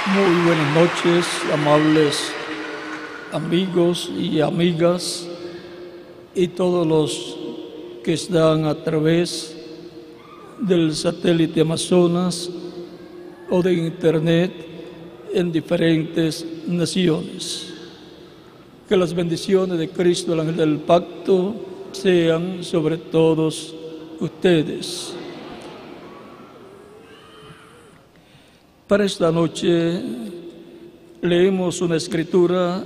Muy buenas noches, amables amigos y amigas y todos los que están a través del satélite Amazonas o de Internet en diferentes naciones. Que las bendiciones de Cristo, el ángel del pacto, sean sobre todos ustedes. Para esta noche leemos una escritura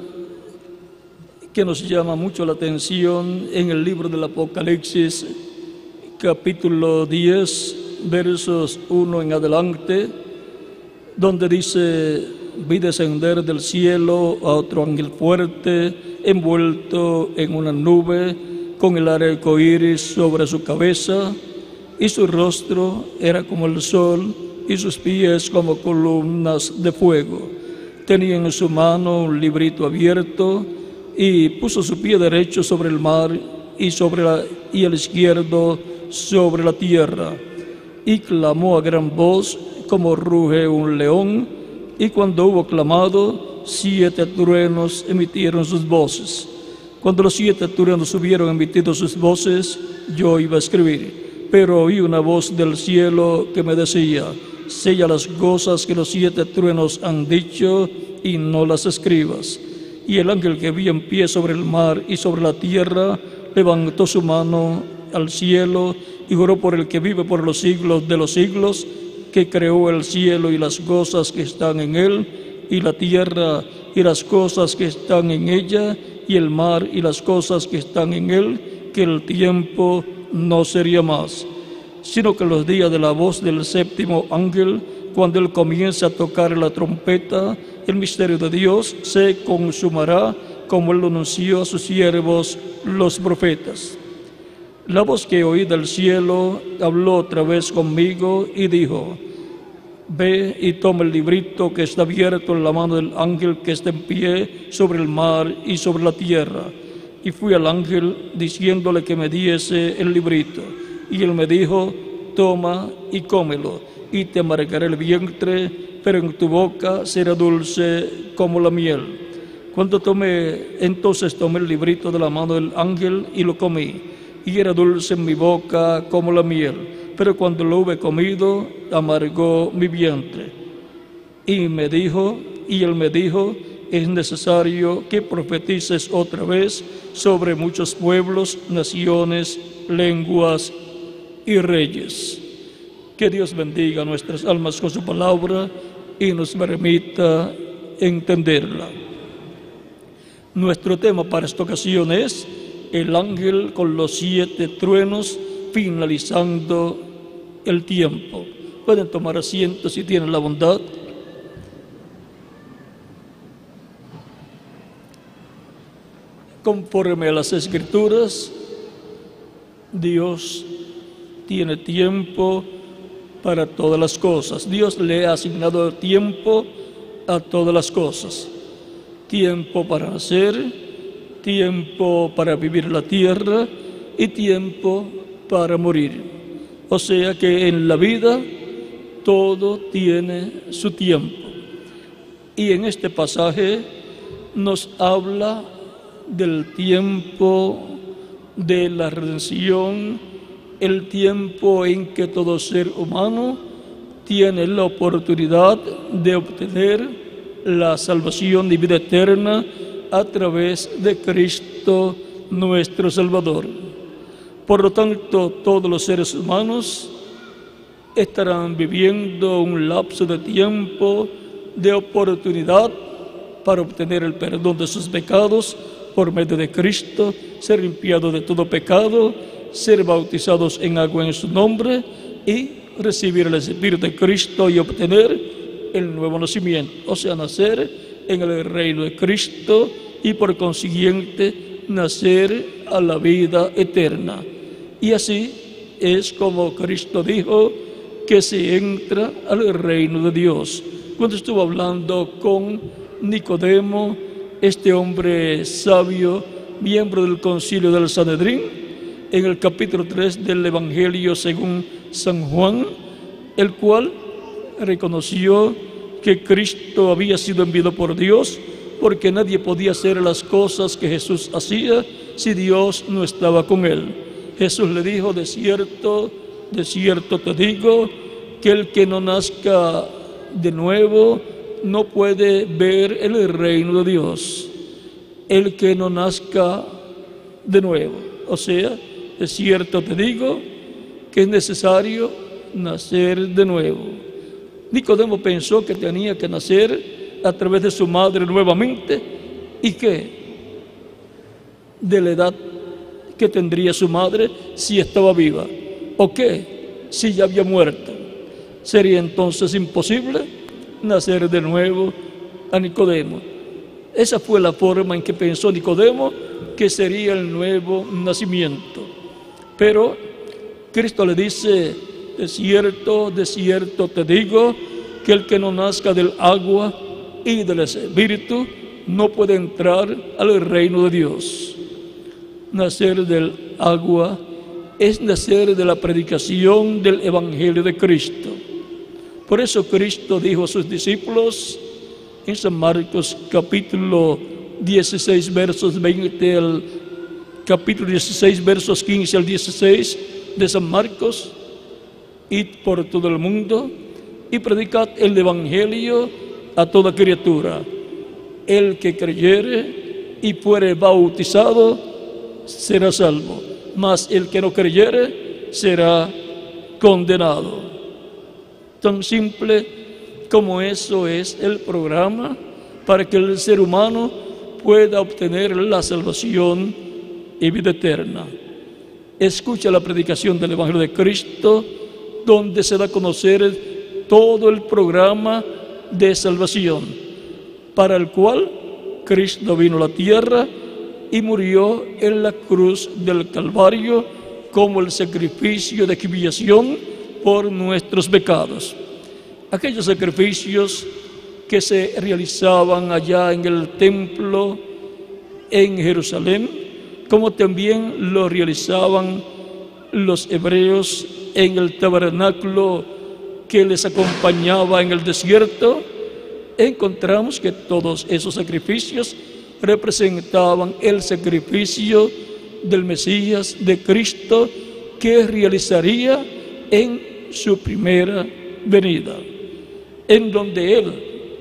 que nos llama mucho la atención en el libro del Apocalipsis, capítulo 10, versos 1 en adelante, donde dice: vi descender del cielo a otro ángel fuerte, envuelto en una nube, con el arco iris sobre su cabeza, y su rostro era como el sol, y sus pies como columnas de fuego. Tenía en su mano un librito abierto, y puso su pie derecho sobre el mar, y el izquierdo sobre la tierra. Y clamó a gran voz, como ruge un león, y cuando hubo clamado, 7 truenos emitieron sus voces. Cuando los 7 truenos hubieron emitido sus voces, yo iba a escribir, pero oí una voz del cielo que me decía: sella las cosas que los 7 truenos han dicho y no las escribas. Y el ángel que vi en pie sobre el mar y sobre la tierra levantó su mano al cielo y juró por el que vive por los siglos de los siglos, que creó el cielo y las cosas que están en él, y la tierra y las cosas que están en ella, y el mar y las cosas que están en él, que el tiempo no sería más, sino que los días de la voz del 7º ángel, cuando él comience a tocar la trompeta, el misterio de Dios se consumará, como él lo anunció a sus siervos los profetas. La voz que oí del cielo habló otra vez conmigo y dijo: ve y toma el librito que está abierto en la mano del ángel que está en pie sobre el mar y sobre la tierra. Y fui al ángel diciéndole que me diese el librito. Y él me dijo: toma y cómelo, y te amargará el vientre, pero en tu boca será dulce como la miel. Entonces tomé el librito de la mano del ángel y lo comí, y era dulce en mi boca como la miel, pero cuando lo hube comido, amargó mi vientre. Y él me dijo: es necesario que profetices otra vez sobre muchos pueblos, naciones, lenguas y reyes. Que Dios bendiga nuestras almas con su palabra y nos permita entenderla. Nuestro tema para esta ocasión es el ángel con los 7 truenos finalizando el tiempo. Pueden tomar asiento si tienen la bondad. Conforme a las Escrituras, Dios tiene tiempo para todas las cosas. Dios le ha asignado tiempo a todas las cosas. Tiempo para nacer, tiempo para vivir la tierra y tiempo para morir. O sea que en la vida todo tiene su tiempo. Y en este pasaje nos habla del tiempo de la redención, el tiempo en que todo ser humano tiene la oportunidad de obtener la salvación y vida eterna a través de Cristo nuestro Salvador. Por lo tanto, todos los seres humanos estarán viviendo un lapso de tiempo de oportunidad para obtener el perdón de sus pecados por medio de Cristo, ser limpiados de todo pecado, ser bautizados en agua en su nombre y recibir el Espíritu de Cristo y obtener el nuevo nacimiento, o sea, nacer en el reino de Cristo y por consiguiente nacer a la vida eterna. Y así es como Cristo dijo que se entra al reino de Dios. Cuando estuvo hablando con Nicodemo, este hombre sabio, miembro del concilio del Sanedrín, en el capítulo 3 del Evangelio según San Juan, el cual reconoció que Cristo había sido enviado por Dios, porque nadie podía hacer las cosas que Jesús hacía si Dios no estaba con él. Jesús le dijo: de cierto te digo, que el que no nazca de nuevo no puede ver el reino de Dios. El que no nazca de nuevo. O sea, de cierto te digo que es necesario nacer de nuevo. Nicodemo pensó que tenía que nacer a través de su madre nuevamente. ¿Y qué? De la edad que tendría su madre si estaba viva. ¿O qué? Si ya había muerto. Sería entonces imposible nacer de nuevo a Nicodemo. Esa fue la forma en que pensó Nicodemo que sería el nuevo nacimiento. Pero Cristo le dice: de cierto te digo, que el que no nazca del agua y del Espíritu no puede entrar al reino de Dios. Nacer del agua es nacer de la predicación del Evangelio de Cristo. Por eso Cristo dijo a sus discípulos en San Marcos capítulo 16 versos 20 al capítulo 16 versos 15 al 16 de San Marcos: id por todo el mundo y predicad el Evangelio a toda criatura. El que creyere y fuere bautizado será salvo, mas el que no creyere será condenado. Tan simple como eso es el programa para que el ser humano pueda obtener la salvación y vida eterna. Escucha la predicación del Evangelio de Cristo, donde se da a conocer todo el programa de salvación, para el cual Cristo vino a la tierra y murió en la cruz del Calvario como el sacrificio de expiación por nuestros pecados. Aquellos sacrificios que se realizaban allá en el templo en Jerusalén, como también lo realizaban los hebreos en el tabernáculo que les acompañaba en el desierto, encontramos que todos esos sacrificios representaban el sacrificio del Mesías, de Cristo, que realizaría en su primera venida, en donde Él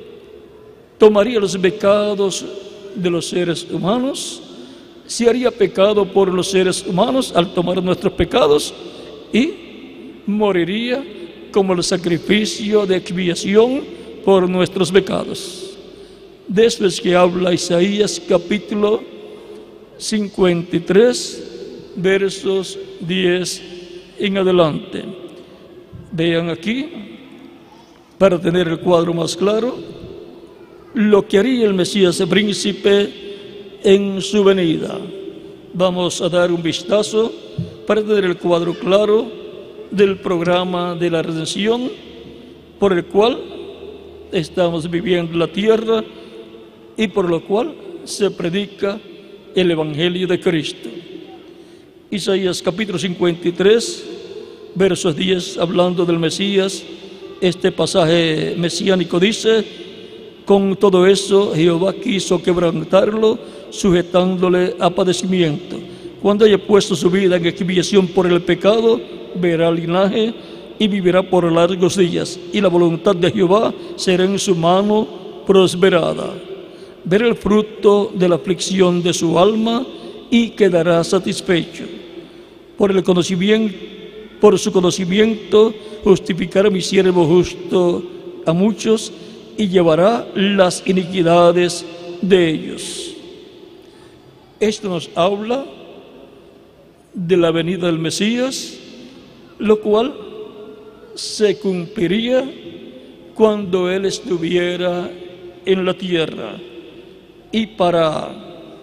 tomaría los pecados de los seres humanos, se haría pecado por los seres humanos al tomar nuestros pecados y moriría como el sacrificio de expiación por nuestros pecados. Después que habla Isaías capítulo 53 versos 10 en adelante. Vean aquí, para tener el cuadro más claro, lo que haría el Mesías príncipe en su venida. Vamos a dar un vistazo para tener el cuadro claro del programa de la redención por el cual estamos viviendo en la tierra y por lo cual se predica el Evangelio de Cristo. Isaías capítulo 53 versos 10, hablando del Mesías, este pasaje mesiánico dice: con todo eso Jehová quiso quebrantarlo, sujetándole a padecimiento. Cuando haya puesto su vida en expiación por el pecado, verá linaje y vivirá por largos días, y la voluntad de Jehová será en su mano prosperada. Verá el fruto de la aflicción de su alma y quedará satisfecho. Por su conocimiento justificará mi siervo justo a muchos y llevará las iniquidades de ellos. Esto nos habla de la venida del Mesías, lo cual se cumpliría cuando Él estuviera en la tierra. Y para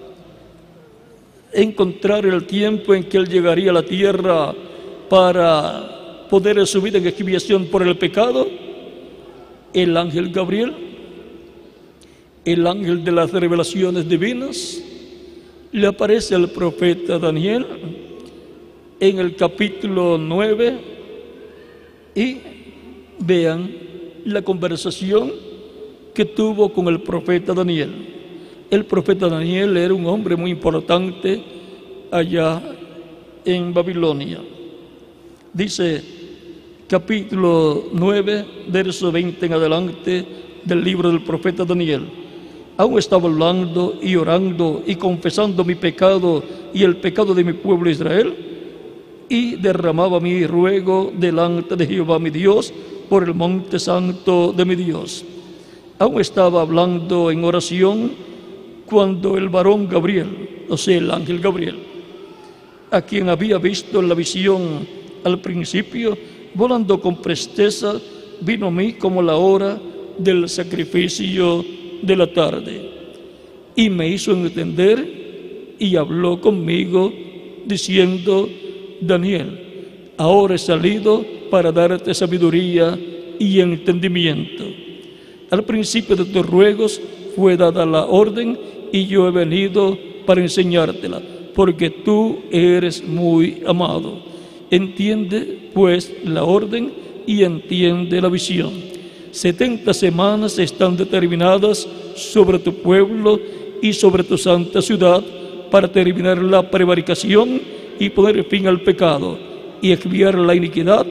encontrar el tiempo en que Él llegaría a la tierra para poder subir en expiación por el pecado, el ángel Gabriel, el ángel de las revelaciones divinas, le aparece al profeta Daniel en el capítulo 9 y vean la conversación que tuvo con el profeta Daniel. El profeta Daniel era un hombre muy importante allá en Babilonia. Dice capítulo 9, verso 20 en adelante del libro del profeta Daniel. Aún estaba hablando y orando y confesando mi pecado y el pecado de mi pueblo Israel, y derramaba mi ruego delante de Jehová mi Dios por el monte santo de mi Dios. Aún estaba hablando en oración cuando el varón Gabriel, o sea, el ángel Gabriel, a quien había visto en la visión al principio, volando con presteza, vino a mí como la hora del sacrificio de la tarde, y me hizo entender y habló conmigo diciendo: Daniel, ahora he salido para darte sabiduría y entendimiento. Al principio de tus ruegos fue dada la orden, y yo he venido para enseñártela, porque tú eres muy amado. Entiende pues la orden y entiende la visión. 70 semanas están determinadas sobre tu pueblo y sobre tu santa ciudad para terminar la prevaricación y poner fin al pecado y expiar la iniquidad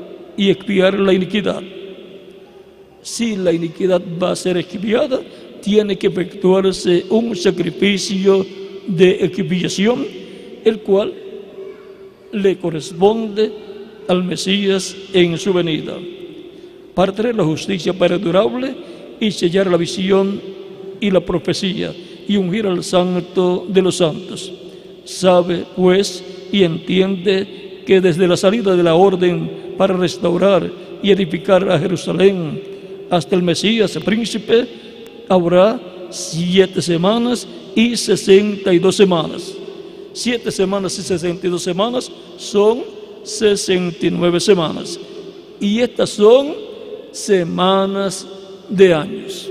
Si la iniquidad va a ser expiada, tiene que efectuarse un sacrificio de expiación, el cual le corresponde al Mesías en su venida, para traer la justicia perdurable y sellar la visión y la profecía y ungir al santo de los santos. Sabe pues y entiende que desde la salida de la orden para restaurar y edificar a Jerusalén hasta el Mesías príncipe habrá 7 semanas y 62 semanas. 7 semanas y 62 semanas son 69 semanas. Y estas son semanas de años.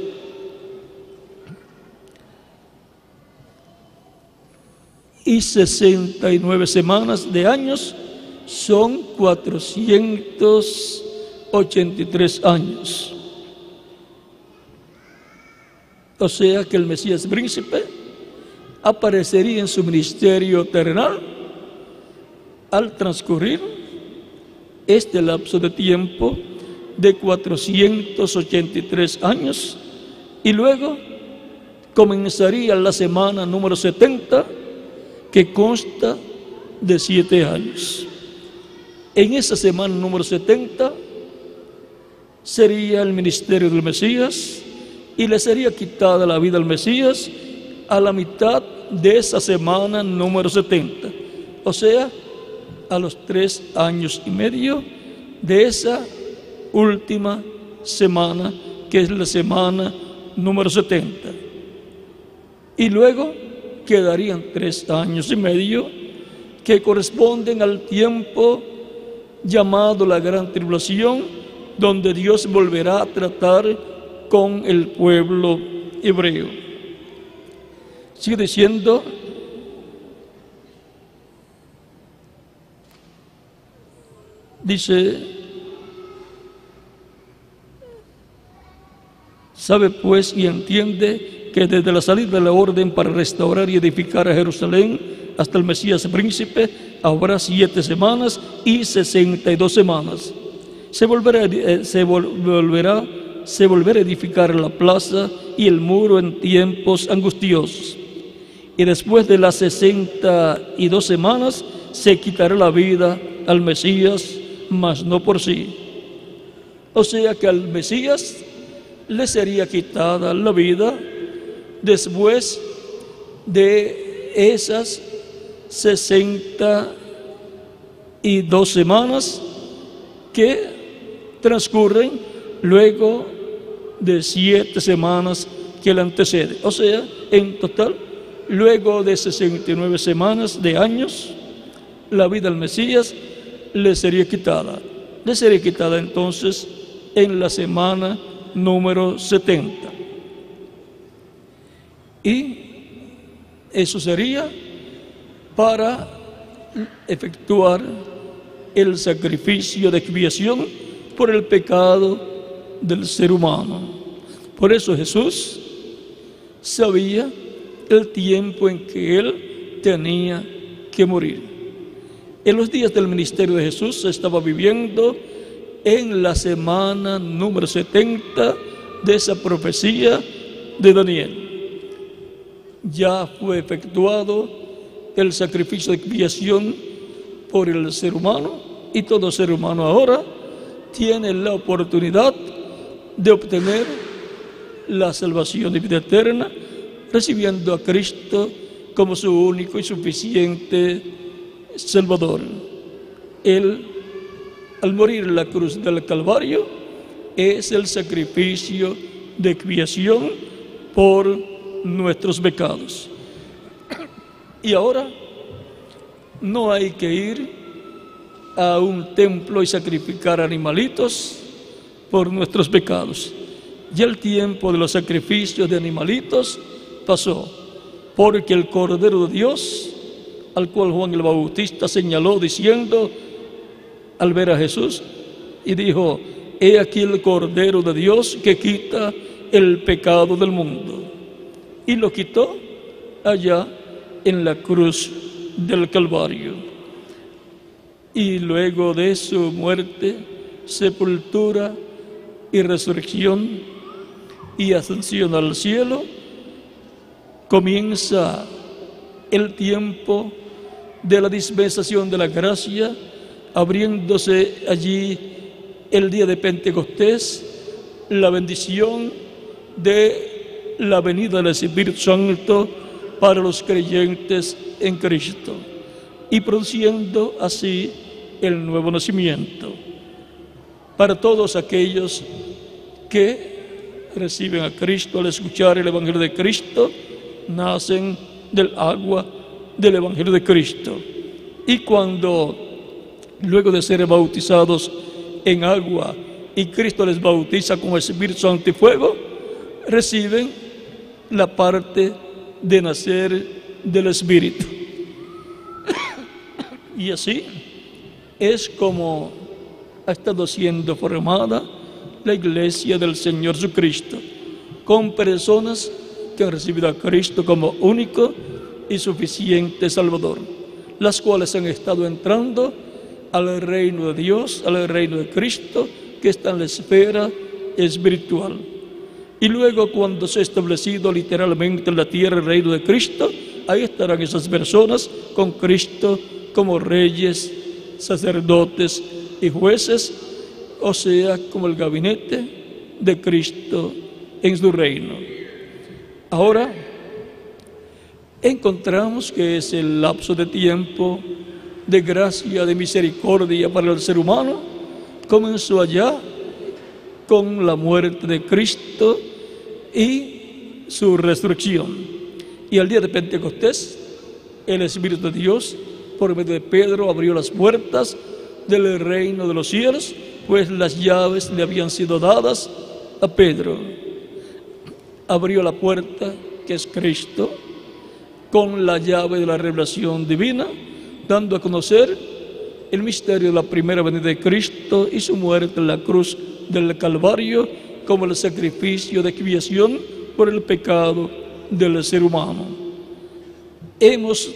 Y 69 semanas de años son 483 años. O sea que el Mesías príncipe aparecería en su ministerio terrenal al transcurrir este lapso de tiempo de 483 años, y luego comenzaría la semana número 70, que consta de 7 años. En esa semana número 70 sería el ministerio del Mesías, y le sería quitada la vida al Mesías a la mitad de esa semana número 70, o sea, a los 3 años y medio de esa última semana, que es la semana número 70. Y luego quedarían 3 años y medio que corresponden al tiempo llamado la Gran Tribulación, donde Dios volverá a tratar con el pueblo hebreo. Sigue diciendo: dice, sabe pues y entiende que desde la salida de la orden para restaurar y edificar a Jerusalén hasta el Mesías príncipe habrá 7 semanas y 62 semanas. Se volverá a edificar la plaza y el muro en tiempos angustiosos. Y después de las 62 semanas se quitará la vida al Mesías, mas no por sí. O sea que al Mesías le sería quitada la vida después de esas 62 semanas que transcurren luego de 7 semanas que le anteceden. O sea, en total, luego de 69 semanas de años, la vida al Mesías le sería quitada. Le sería quitada entonces en la semana número 70. Y eso sería para efectuar el sacrificio de expiación por el pecado del ser humano. Por eso Jesús sabía el tiempo en que Él tenía que morir. En los días del ministerio de Jesús se estaba viviendo en la semana número 70 de esa profecía de Daniel. Ya fue efectuado el sacrificio de expiación por el ser humano, y todo ser humano ahora tiene la oportunidad de obtener la salvación y vida eterna, recibiendo a Cristo como su único y suficiente Salvador. Él, al morir en la cruz del Calvario, es el sacrificio de expiación por nuestros pecados. Y ahora no hay que ir a un templo y sacrificar animalitos por nuestros pecados. Ya el tiempo de los sacrificios de animalitos pasó, porque el Cordero de Dios, al cual Juan el Bautista señaló diciendo, al ver a Jesús, y dijo: he aquí el Cordero de Dios que quita el pecado del mundo. Y lo quitó allá en la cruz del Calvario. Y luego de su muerte, sepultura y resurrección y ascensión al cielo, comienza el tiempo de la dispensación de la gracia, abriéndose allí el día de Pentecostés, la bendición de la venida del Espíritu Santo para los creyentes en Cristo, y produciendo así el nuevo nacimiento para todos aquellos que reciben a Cristo. Al escuchar el Evangelio de Cristo, nacen del agua del Evangelio de Cristo, y cuando, luego de ser bautizados en agua y Cristo les bautiza con el Espíritu Santo y fuego, reciben la parte de nacer del Espíritu. Y así es como ha estado siendo formada la iglesia del Señor Jesucristo, con personas que han recibido a Cristo como único y suficiente Salvador, las cuales han estado entrando al reino de Dios, al reino de Cristo, que está en la esfera espiritual. Y luego, cuando se ha establecido literalmente en la tierra el reino de Cristo, ahí estarán esas personas con Cristo como reyes, sacerdotes y jueces, o sea, como el gabinete de Cristo en su reino. Ahora encontramos que es el lapso de tiempo de gracia, de misericordia para el ser humano. Comenzó allá con la muerte de Cristo y su resurrección. Y al día de Pentecostés, el Espíritu de Dios, por medio de Pedro, abrió las puertas del reino de los cielos, pues las llaves le habían sido dadas a Pedro. Abrió la puerta, que es Cristo, con la llave de la revelación divina, dando a conocer el misterio de la primera venida de Cristo y su muerte en la cruz del Calvario como el sacrificio de expiación por el pecado del ser humano. Hemos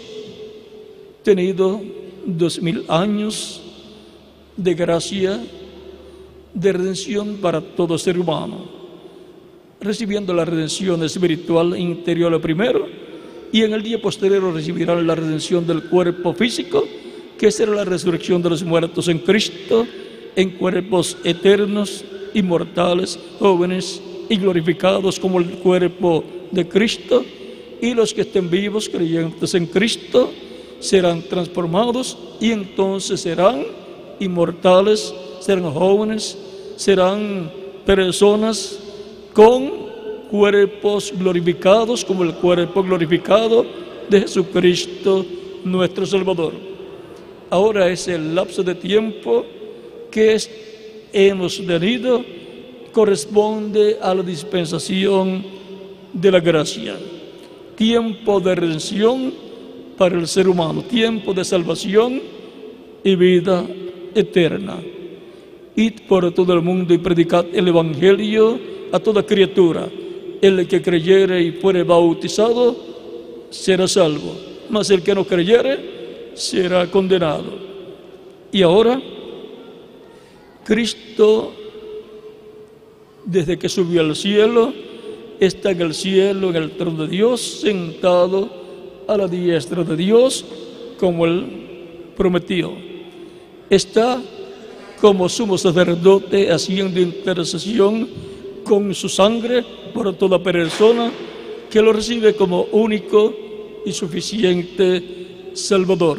tenido 2000 años de gracia, de redención para todo ser humano, recibiendo la redención espiritual interior primero, y en el día posterior recibirán la redención del cuerpo físico, que será la resurrección de los muertos en Cristo, en cuerpos eternos, inmortales, jóvenes y glorificados como el cuerpo de Cristo. Y los que estén vivos, creyentes en Cristo, serán transformados, y entonces serán inmortales, serán jóvenes, serán personas con cuerpos glorificados como el cuerpo glorificado de Jesucristo nuestro Salvador. Ahora es el lapso de tiempo que hemos tenido, corresponde a la dispensación de la gracia, tiempo de redención para el ser humano, tiempo de salvación y vida eterna. Id por todo el mundo y predicad el Evangelio a toda criatura: el que creyere y fuere bautizado será salvo, mas el que no creyere será condenado. Y ahora, Cristo, desde que subió al cielo, está en el cielo, en el trono de Dios, sentado a la diestra de Dios, como Él prometió. Está como sumo sacerdote haciendo intercesión con su sangre por toda persona que lo recibe como único y suficiente Salvador.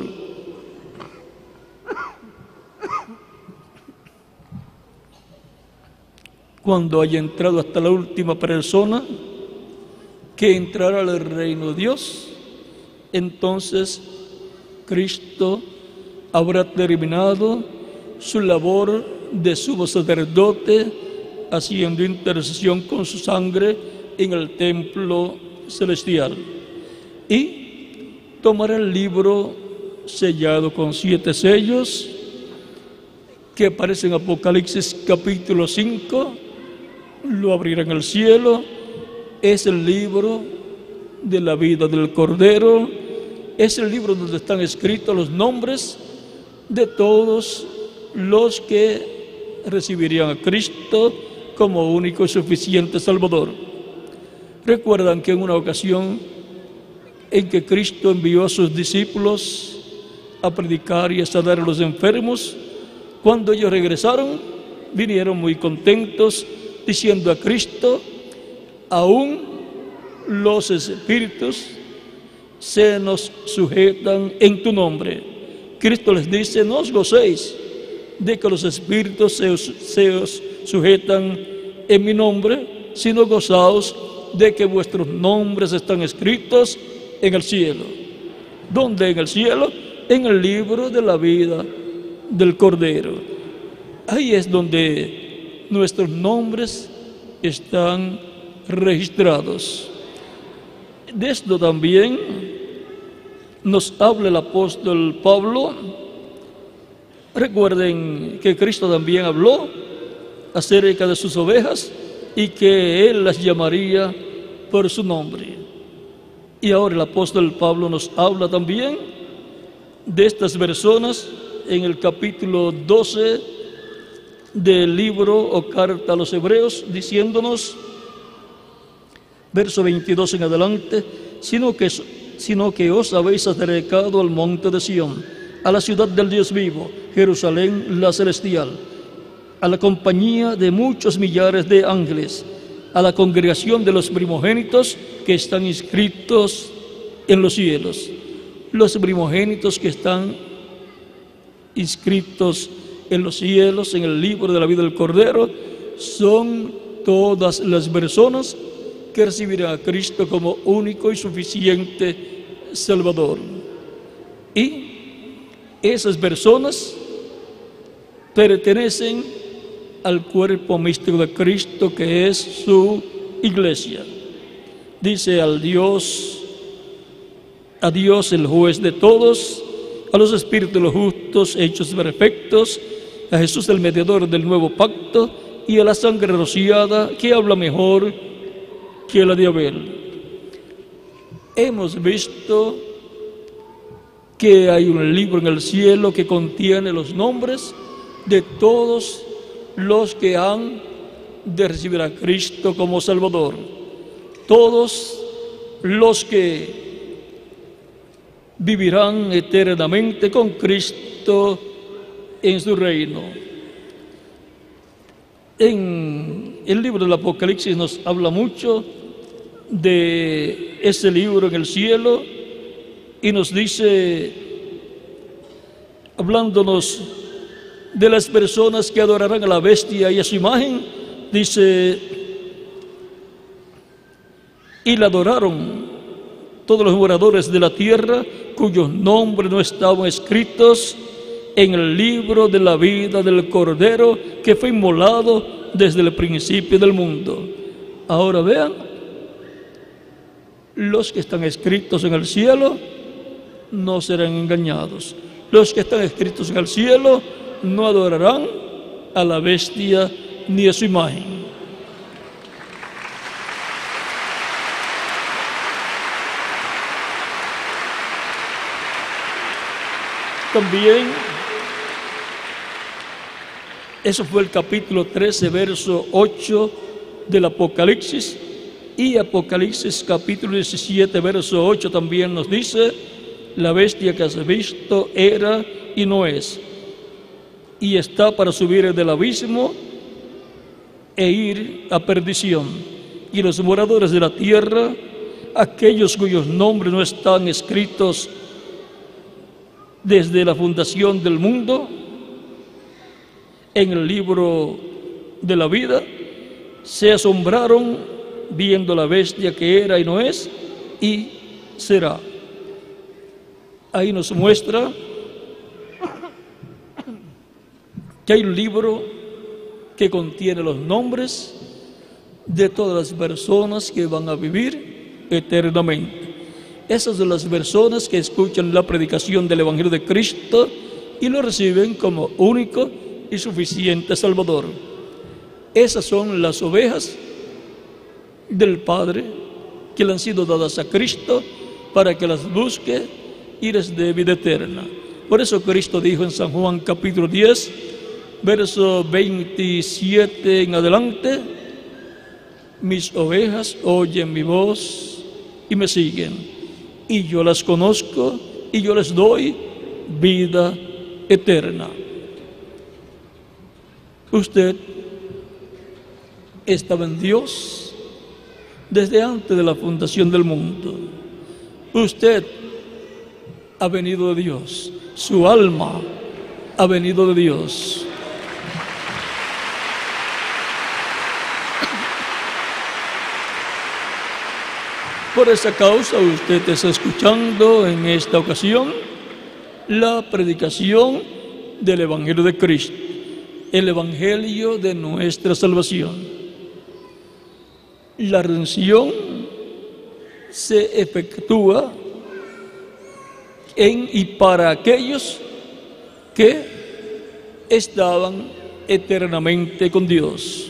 Cuando haya entrado hasta la última persona que entrará al reino de Dios, entonces Cristo habrá terminado su labor de sumo sacerdote, haciendo intercesión con su sangre en el templo celestial, y tomará el libro sellado con 7 sellos que aparece en Apocalipsis capítulo 5, lo abrirá en el cielo. Es el libro de la vida del Cordero, es el libro donde están escritos los nombres de todos los que recibirían a Cristo como único y suficiente Salvador. Recuerdan que en una ocasión en que Cristo envió a sus discípulos a predicar y a sanar a los enfermos, cuando ellos regresaron, vinieron muy contentos, diciendo a Cristo: aún los espíritus se nos sujetan en tu nombre. Cristo les dice: no os gocéis de que los espíritus se os sujetan en mi nombre, sino gozaos de que vuestros nombres están escritos en el cielo. ¿Dónde en el cielo? En el libro de la vida del Cordero. Ahí es donde nuestros nombres están registrados. De esto también nos habla el apóstol Pablo. Recuerden que Cristo también habló acerca de sus ovejas y que Él las llamaría por su nombre. Y ahora el apóstol Pablo nos habla también de estas personas en el capítulo 12 del libro o carta a los Hebreos, diciéndonos, verso 22 en adelante: sino que os habéis acercado al monte de Sión, a la ciudad del Dios vivo, Jerusalén la celestial, a la compañía de muchos millares de ángeles, a la congregación de los primogénitos que están inscritos en los cielos. Los primogénitos que están inscritos en los cielos, en el libro de la vida del Cordero, son todas las personas que recibirán a Cristo como único y suficiente Salvador. Y esas personas pertenecen al cuerpo místico de Cristo, que es su iglesia. Dice: a Dios el juez de todos, a los espíritus de los justos hechos perfectos, a Jesús el mediador del nuevo pacto, y a la sangre rociada que habla mejor que la de Abel. Hemos visto que hay un libro en el cielo que contiene los nombres de todos los que han de recibir a Cristo como Salvador, todos los que vivirán eternamente con Cristo en su reino. En el libro del Apocalipsis nos habla mucho de ese libro en el cielo y nos dice, hablándonos de las personas que adorarán a la bestia y a su imagen, dice: y la adoraron todos los moradores de la tierra cuyos nombres no estaban escritos en el libro de la vida del Cordero que fue inmolado desde el principio del mundo. Ahora vean, los que están escritos en el cielo no serán engañados. Los que están escritos en el cielo no adorarán a la bestia ni a su imagen. También, eso fue el capítulo 13, verso 8 del Apocalipsis. Y Apocalipsis capítulo 17, verso 8 también nos dice: la bestia que has visto era y no es, y está para subir del abismo e ir a perdición. Y los moradores de la tierra, aquellos cuyos nombres no están escritos desde la fundación del mundo en el libro de la vida, se asombraron viendo la bestia que era y no es y será. Ahí nos muestra que hay un libro que contiene los nombres de todas las personas que van a vivir eternamente. Esas son las personas que escuchan la predicación del Evangelio de Cristo y lo reciben como único y suficiente Salvador. Esas son las ovejas del Padre que le han sido dadas a Cristo para que las busque y les dé vida eterna. Por eso Cristo dijo en San Juan capítulo 10, verso 27 en adelante: mis ovejas oyen mi voz y me siguen, y yo las conozco y yo les doy vida eterna. Usted estaba en Dios desde antes de la fundación del mundo. Usted ha venido de Dios, su alma ha venido de Dios. Por esa causa usted está escuchando en esta ocasión la predicación del Evangelio de Cristo, el Evangelio de nuestra salvación. La redención se efectúa en y para aquellos que estaban eternamente con Dios.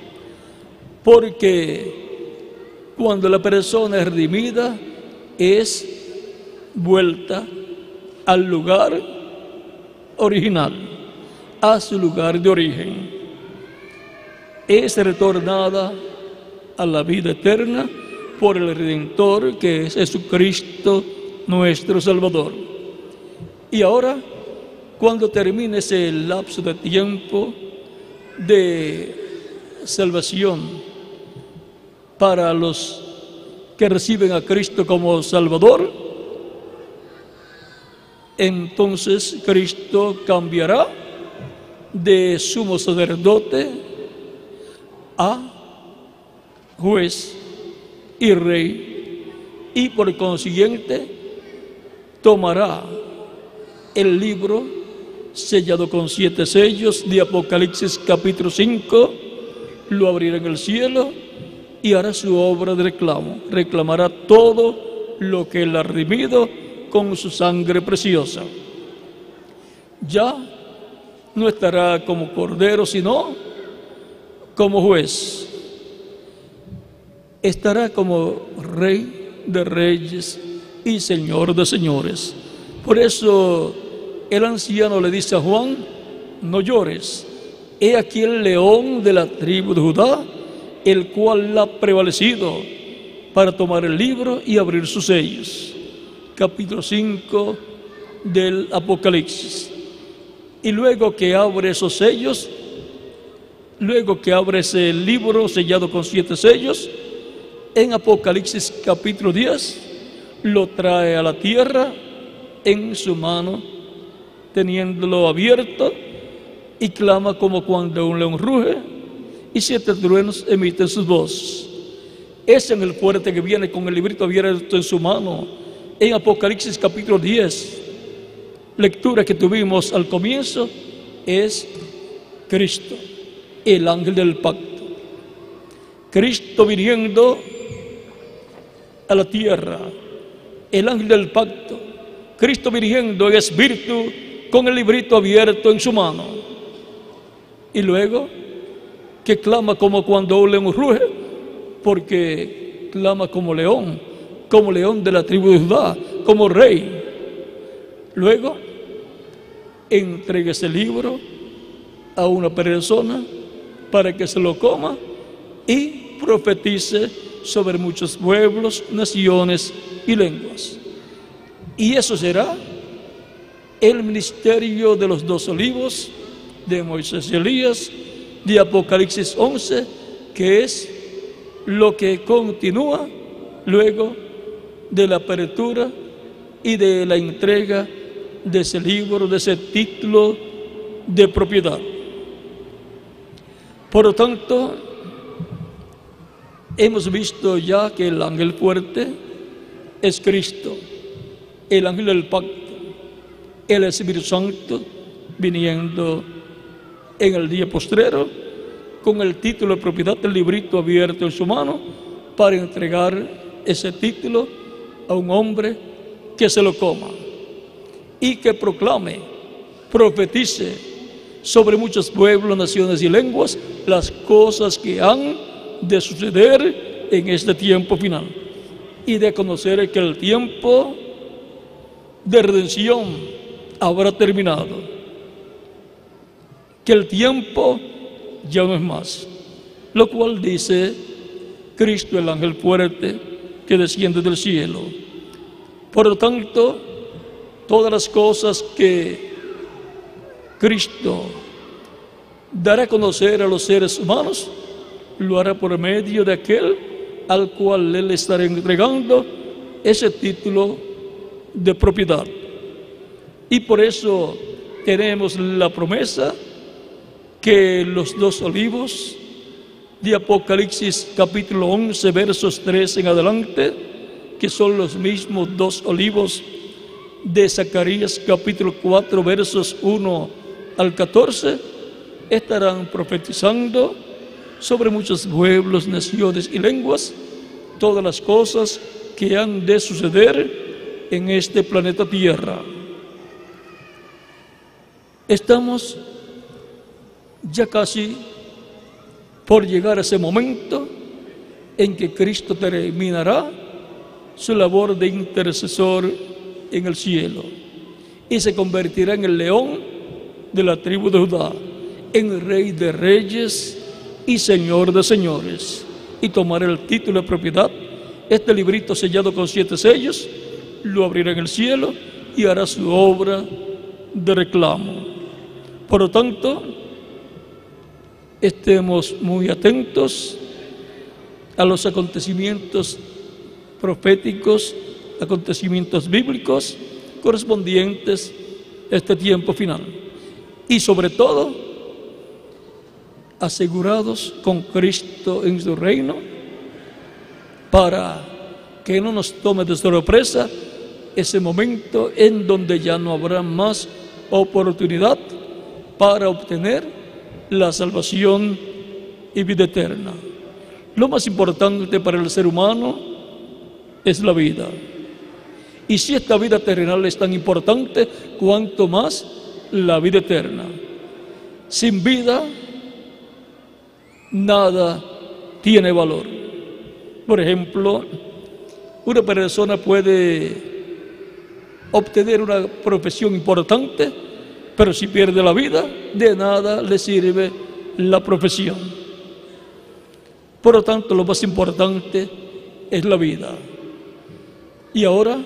Porque cuando la persona es redimida, es vuelta al lugar original, a su lugar de origen. Es retornada a la vida eterna por el Redentor, que es Jesucristo, nuestro Salvador. Y ahora, cuando termine ese lapso de tiempo de salvación para los que reciben a Cristo como Salvador, entonces Cristo cambiará de sumo sacerdote a juez y rey, y por consiguiente tomará el libro sellado con 7 sellos de Apocalipsis capítulo 5, lo abrirá en el cielo y hará su obra de reclamo. Reclamará todo lo que él ha redimido con su sangre preciosa. Ya no estará como cordero, sino como juez. Estará como Rey de reyes y Señor de señores. Por eso el anciano le dice a Juan: no llores, he aquí el león de la tribu de Judá, el cual ha prevalecido para tomar el libro y abrir sus sellos. Capítulo 5 del Apocalipsis. Y luego que abre esos sellos, luego que abre ese libro sellado con 7 sellos, en Apocalipsis capítulo 10, lo trae a la tierra en su mano, teniéndolo abierto, y clama como cuando un león ruge, y 7 truenos emiten sus voces. Es en el fuerte que viene con el librito abierto en su mano, en Apocalipsis capítulo 10. Lectura que tuvimos al comienzo es Cristo, el ángel del pacto. Cristo viniendo a la tierra, el ángel del pacto. Cristo viniendo en espíritu con el librito abierto en su mano. Y luego que clama como cuando un león ruge, porque clama como león de la tribu de Judá, como rey. Luego entregue ese libro a una persona para que se lo coma y profetice sobre muchos pueblos, naciones y lenguas. Y eso será el ministerio de los 2 olivos, de Moisés y Elías, de Apocalipsis 11, que es lo que continúa luego de la apertura y de la entrega de ese libro, de ese título de propiedad. Por lo tanto, hemos visto ya que el ángel fuerte es Cristo, el ángel del pacto, el Espíritu Santo viniendo en el día postrero con el título de propiedad del librito abierto en su mano para entregar ese título a un hombre que se lo coma y que proclame, profetice sobre muchos pueblos, naciones y lenguas las cosas que han de suceder en este tiempo final, y de conocer que el tiempo de redención habrá terminado, que el tiempo ya no es más, lo cual dice Cristo, el ángel fuerte que desciende del cielo. Por lo tanto, todas las cosas que Cristo dará a conocer a los seres humanos, lo hará por medio de aquel al cual Él estará entregando ese título de propiedad. Y por eso tenemos la promesa que los 2 olivos de Apocalipsis capítulo 11, versos 3 en adelante, que son los mismos 2 olivos de Zacarías capítulo 4, versos 1 al 14, estarán profetizando sobre muchos pueblos, naciones y lenguas todas las cosas que han de suceder en este planeta Tierra. Estamos ya casi por llegar a ese momento en que Cristo terminará su labor de intercesor en el cielo y se convertirá en el león de la tribu de Judá, en rey de reyes y señor de señores, y tomará el título de propiedad, este librito sellado con 7 sellos, lo abrirá en el cielo y hará su obra de reclamo. Por lo tanto, estemos muy atentos a los acontecimientos proféticos, acontecimientos bíblicos correspondientes a este tiempo final, y sobre todo asegurados con Cristo en su reino, para que no nos tome de sorpresa ese momento en donde ya no habrá más oportunidad para obtener la salvación y vida eterna. Lo más importante para el ser humano es la vida. Y si esta vida terrenal es tan importante, cuanto más la vida eterna. Sin vida, nada tiene valor. Por ejemplo, una persona puede obtener una profesión importante, pero si pierde la vida, de nada le sirve la profesión. Por lo tanto, lo más importante es la vida. Y ahora,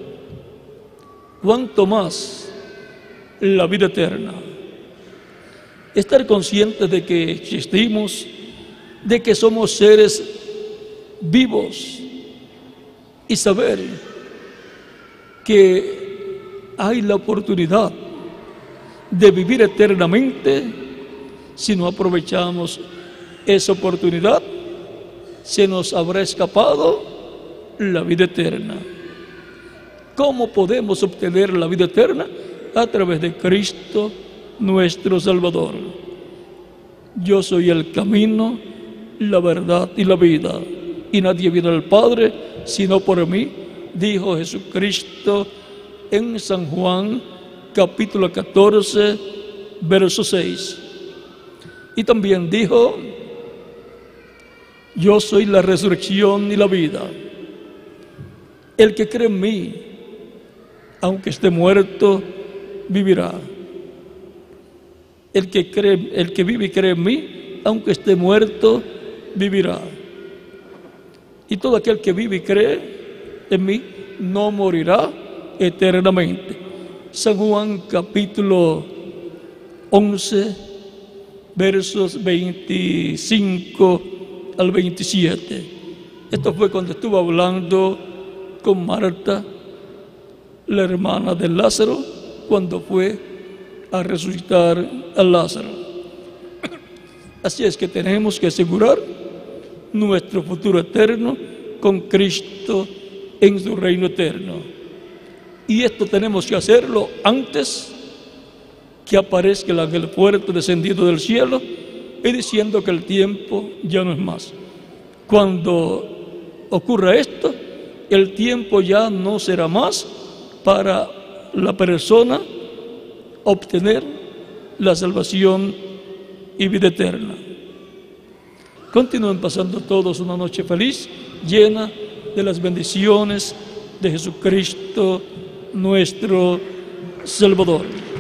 cuanto más la vida eterna. Estar conscientes de que existimos, de que somos seres vivos, y saber que hay la oportunidad de vivir eternamente. Si no aprovechamos esa oportunidad, se nos habrá escapado la vida eterna. ¿Cómo podemos obtener la vida eterna? A través de Cristo, nuestro Salvador. Yo soy el camino, la verdad y la vida, y nadie viene al Padre sino por mí, dijo Jesucristo en San Juan capítulo 14, verso 6. Y también dijo: yo soy la resurrección y la vida. El que cree en mí, aunque esté muerto, vivirá. el que vive y cree en mí, aunque esté muerto, vivirá. Y todo aquel que vive y cree en mí no morirá eternamente. San Juan capítulo 11, versos 25 al 27. Esto fue cuando estuvo hablando con Marta, la hermana de Lázaro, cuando fue a resucitar a Lázaro. Así es que tenemos que asegurar nuestro futuro eterno con Cristo en su reino eterno. Y esto tenemos que hacerlo antes que aparezca el ángel fuerte descendido del cielo y diciendo que el tiempo ya no es más. Cuando ocurra esto, el tiempo ya no será más para la persona obtener la salvación y vida eterna. Continúen pasando todos una noche feliz, llena de las bendiciones de Jesucristo, nuestro Salvador.